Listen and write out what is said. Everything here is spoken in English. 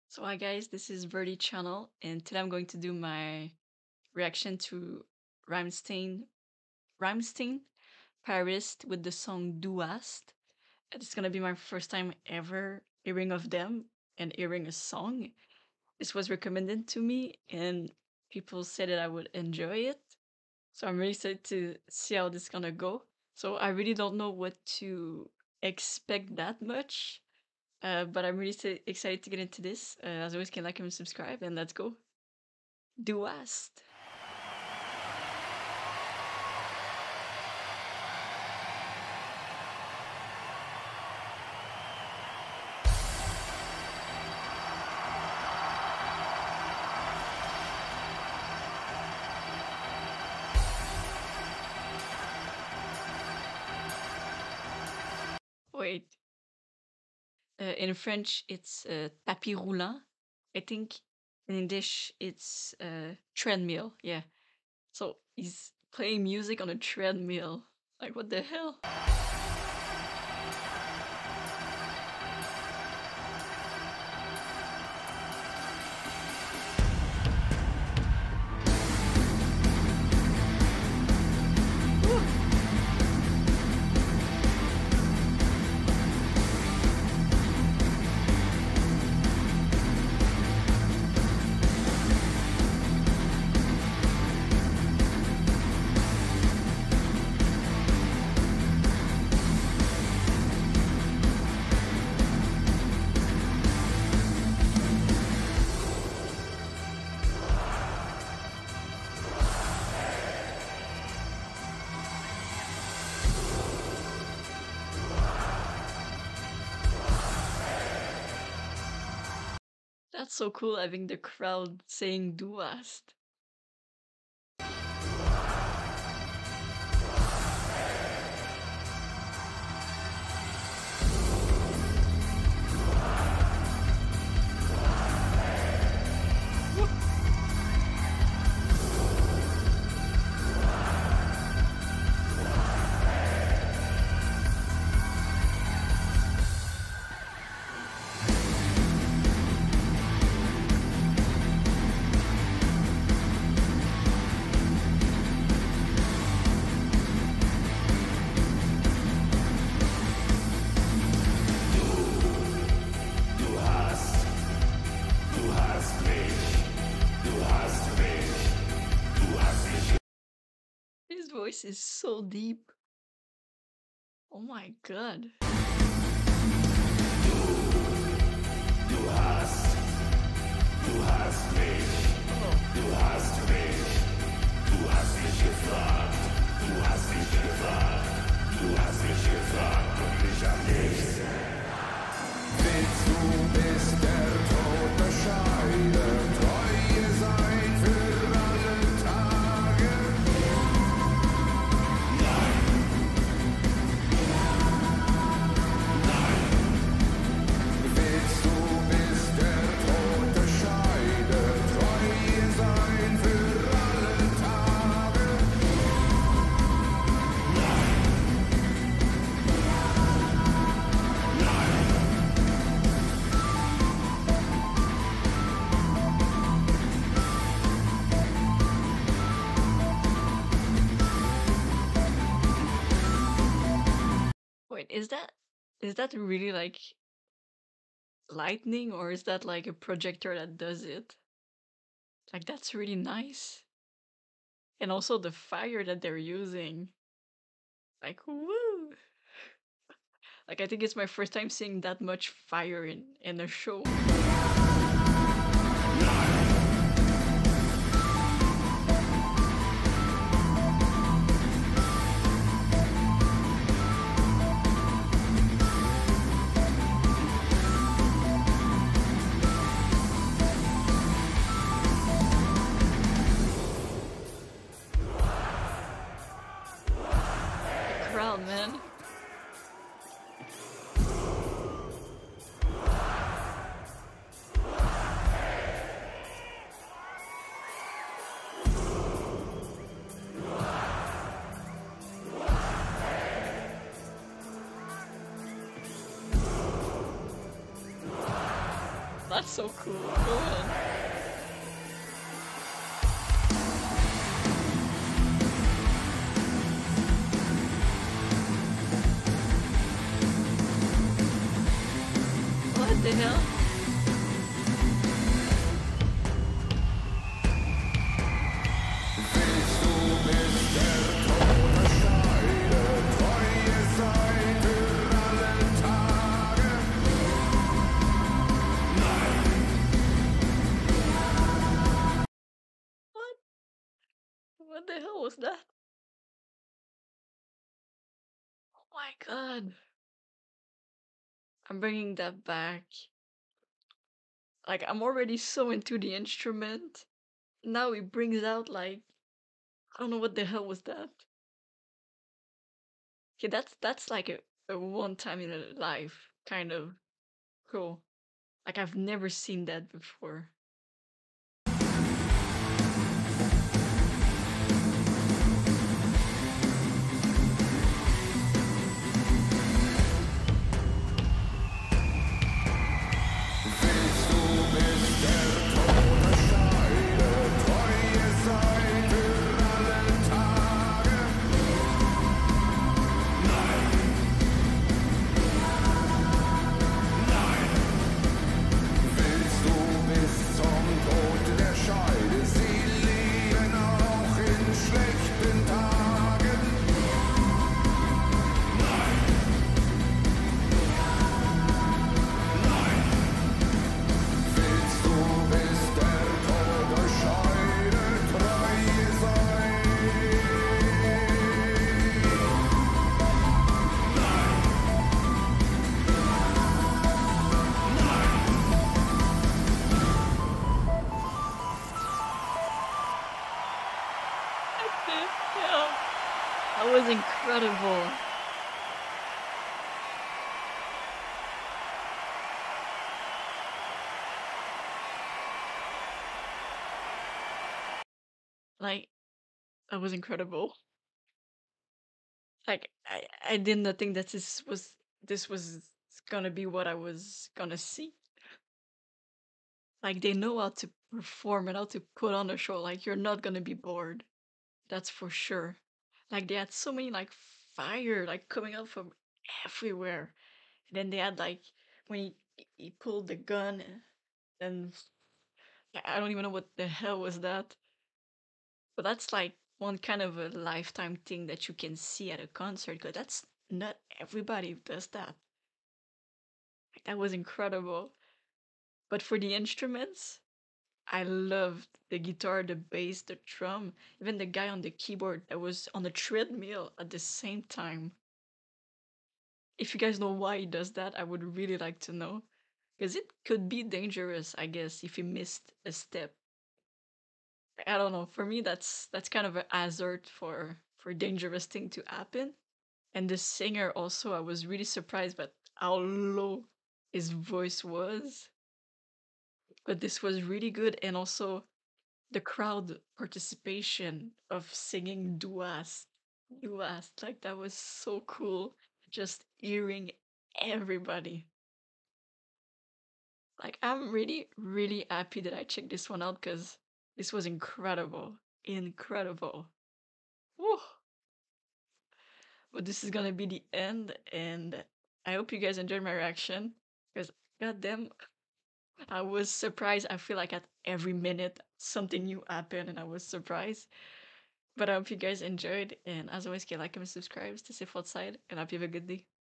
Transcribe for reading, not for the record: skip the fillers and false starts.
So hi guys, this is VERDY Channel, and today I'm going to do my reaction to RAMMSTEIN Paris with the song Du Hast. It's gonna be my first time ever hearing of them and hearing a song. This was recommended to me, and people said that I would enjoy it. So I'm really excited to see how this is gonna go. So I really don't know what to expect that much. But I'm really excited to get into this. As always, can like and subscribe, and let's go. Du hast. Wait. In French, it's tapis roulant. I think in English, it's treadmill. Yeah. So he's playing music on a treadmill. Like, what the hell? That's so cool having the crowd saying Du hast. His voice is so deep. Oh my god. Du hast mich, du hast mich, du hast mich gefragt, du hast mich gefragt, du hast mich gefragt und ich hab nichts. Willst du bis der Tod bescheidet, Treue sein für alle Tage? Nein. Nein. Willst du bis der Tod bescheidet, Treue sein für alle Tage? Nein. Nein. Wait, is that really like lightning, or is that like a projector that does it? Like, that's really nice. And also the fire that they're using. Like, woo! Like, I think it's my first time seeing that much fire in a show. Crowd, man. That's so cool. Go ahead. What the hell? What? What the hell was that? Oh my god. I'm bringing that back. Like, I'm already so into the instrument. Now it brings out, like, I don't know what the hell was that. Okay, that's like a one time in a life kind of cool. Like, I've never seen that before. What the hell? That was incredible. Like, that was incredible. Like, I did not think that this was gonna be what I was gonna see. Like, they know how to perform and how to put on a show. Like, you're not gonna be bored. That's for sure. Like, they had so many like fire like coming out from everywhere. And then they had like when he pulled the gun and I don't even know what the hell was that. But that's like one kind of a lifetime thing that you can see at a concert because that's not everybody who does that. Like, that was incredible. But for the instruments, I loved the guitar, the bass, the drum, even the guy on the keyboard that was on the treadmill at the same time. If you guys know why he does that, I would really like to know. Because it could be dangerous, I guess, if you missed a step. I don't know. For me, that's kind of a hazard for dangerous thing to happen. And the singer also, I was really surprised by how low his voice was. But this was really good, and also the crowd participation of singing duas, duas, like that was so cool. Just hearing everybody. Like, I'm really, really happy that I checked this one out because this was incredible. Incredible. Woo! But this is gonna be the end, and I hope you guys enjoyed my reaction because goddamn, I was surprised. I feel like at every minute something new happened, and I was surprised. But I hope you guys enjoyed, and as always, get like and subscribe, stay safe outside, and I hope you have a good day.